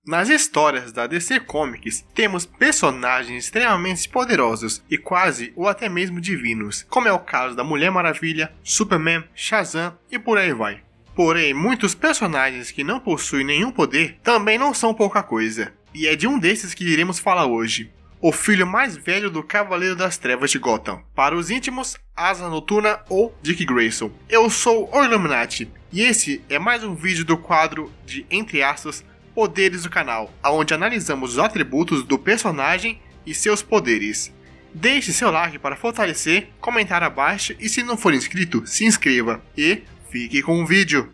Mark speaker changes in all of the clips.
Speaker 1: Nas histórias da DC Comics, temos personagens extremamente poderosos e quase ou até mesmo divinos, como é o caso da Mulher Maravilha, Superman, Shazam e por aí vai. Porém, muitos personagens que não possuem nenhum poder também não são pouca coisa, e é de um desses que iremos falar hoje. O filho mais velho do Cavaleiro das Trevas de Gotham. Para os íntimos, Asa Noturna ou Dick Grayson. Eu sou o Illuminati, e esse é mais um vídeo do quadro de, entre aspas, poderes do canal, onde analisamos os atributos do personagem e seus poderes. Deixe seu like para fortalecer, comentar abaixo e se não for inscrito, se inscreva e fique com o vídeo.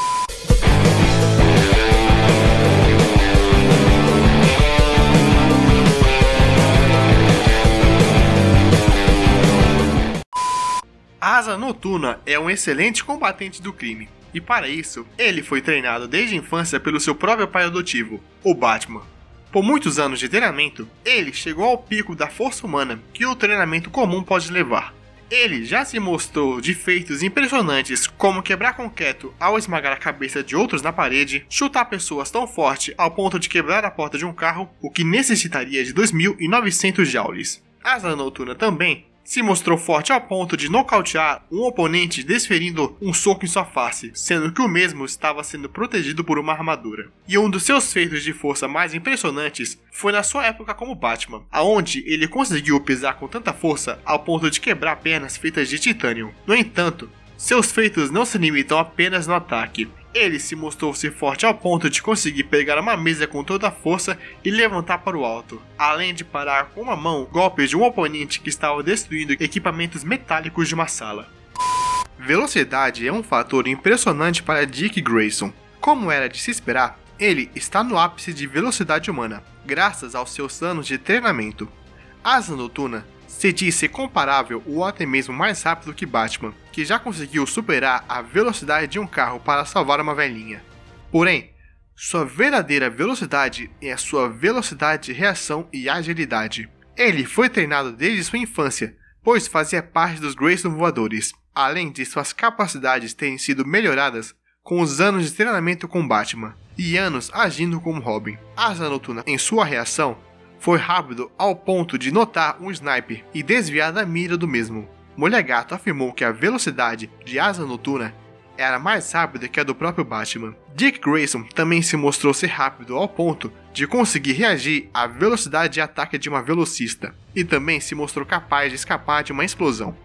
Speaker 1: Asa Noturna é um excelente combatente do crime. E para isso, ele foi treinado desde a infância pelo seu próprio pai adotivo, o Batman. Por muitos anos de treinamento, ele chegou ao pico da força humana que o treinamento comum pode levar. Ele já se mostrou de feitos impressionantes como quebrar concreto ao esmagar a cabeça de outros na parede, chutar pessoas tão forte ao ponto de quebrar a porta de um carro, o que necessitaria de 2.900 joules. Asa Noturna também se mostrou forte ao ponto de nocautear um oponente desferindo um soco em sua face, sendo que o mesmo estava sendo protegido por uma armadura. E um dos seus feitos de força mais impressionantes foi na sua época como Batman, aonde ele conseguiu pisar com tanta força ao ponto de quebrar pernas feitas de titânio. No entanto, seus feitos não se limitam apenas no ataque. Ele se mostrou ser forte ao ponto de conseguir pegar uma mesa com toda a força e levantar para o alto, além de parar com uma mão golpes de um oponente que estava destruindo equipamentos metálicos de uma sala. Velocidade é um fator impressionante para Dick Grayson. Como era de se esperar, ele está no ápice de velocidade humana, graças aos seus anos de treinamento. Asa Noturna se diz ser comparável ou até mesmo mais rápido que Batman, que já conseguiu superar a velocidade de um carro para salvar uma velhinha. Porém, sua verdadeira velocidade é a sua velocidade de reação e agilidade. Ele foi treinado desde sua infância, pois fazia parte dos Grayson Voadores, além de suas capacidades terem sido melhoradas com os anos de treinamento com Batman e anos agindo como Robin. Asa Noturna, em sua reação, foi rápido ao ponto de notar um sniper e desviar da mira do mesmo. Mulher Gato afirmou que a velocidade de Asa Noturna era mais rápida que a do próprio Batman. Dick Grayson também se mostrou ser rápido ao ponto de conseguir reagir à velocidade de ataque de uma velocista, e também se mostrou capaz de escapar de uma explosão.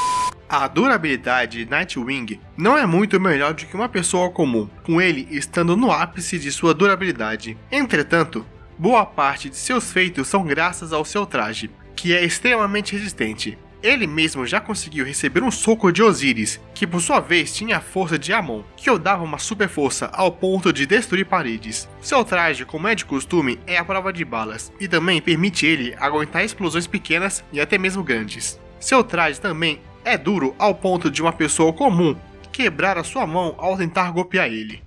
Speaker 1: A durabilidade de Nightwing não é muito melhor do que uma pessoa comum, com ele estando no ápice de sua durabilidade. Entretanto, boa parte de seus feitos são graças ao seu traje, que é extremamente resistente. Ele mesmo já conseguiu receber um soco de Osiris, que por sua vez tinha a força de Amon, que o dava uma super força ao ponto de destruir paredes. Seu traje, como é de costume, é a prova de balas, e também permite ele aguentar explosões pequenas e até mesmo grandes. Seu traje também é duro ao ponto de uma pessoa comum quebrar a sua mão ao tentar golpear ele.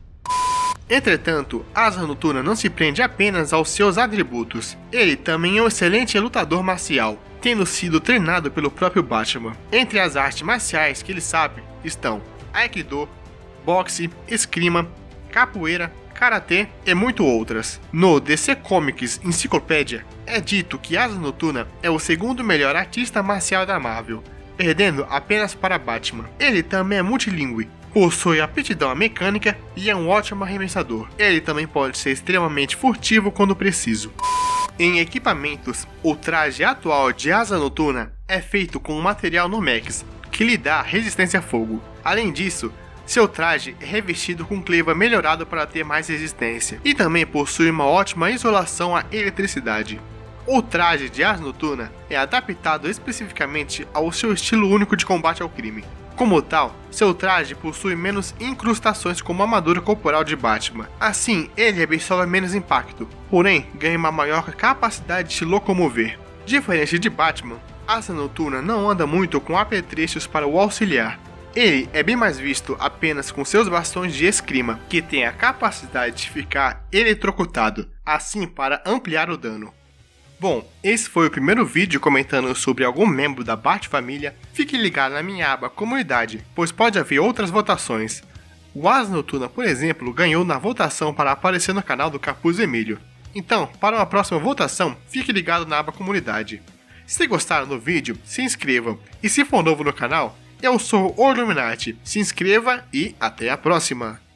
Speaker 1: Entretanto, Asa Noturna não se prende apenas aos seus atributos. Ele também é um excelente lutador marcial, tendo sido treinado pelo próprio Batman. Entre as artes marciais que ele sabe estão Aikido, boxe, esgrima, capoeira, karatê e muito outras. No DC Comics Encyclopedia, é dito que Asa Noturna é o segundo melhor artista marcial da Marvel, perdendo apenas para Batman. Ele também é multilingüe, possui aptidão à mecânica e é um ótimo arremessador. Ele também pode ser extremamente furtivo quando preciso. Em equipamentos, o traje atual de Asa Noturna é feito com um material Nomex, que lhe dá resistência a fogo. Além disso, seu traje é revestido com cleva melhorado para ter mais resistência, e também possui uma ótima isolação à eletricidade. O traje de Asa Noturna é adaptado especificamente ao seu estilo único de combate ao crime. Como tal, seu traje possui menos incrustações como a armadura corporal de Batman. Assim, ele absorve menos impacto, porém ganha uma maior capacidade de se locomover. Diferente de Batman, Asa Noturna não anda muito com apetrechos para o auxiliar. Ele é bem mais visto apenas com seus bastões de esgrima, que tem a capacidade de ficar eletrocutado, assim para ampliar o dano. Bom, esse foi o primeiro vídeo comentando sobre algum membro da Bat-família. Fique ligado na minha aba Comunidade, pois pode haver outras votações. O Asa Noturna, por exemplo, ganhou na votação para aparecer no canal do Capuz Vermelho. Então, para uma próxima votação, fique ligado na aba Comunidade. Se gostaram do vídeo, se inscrevam. E se for novo no canal, eu sou o Illuminati. Se inscreva e até a próxima!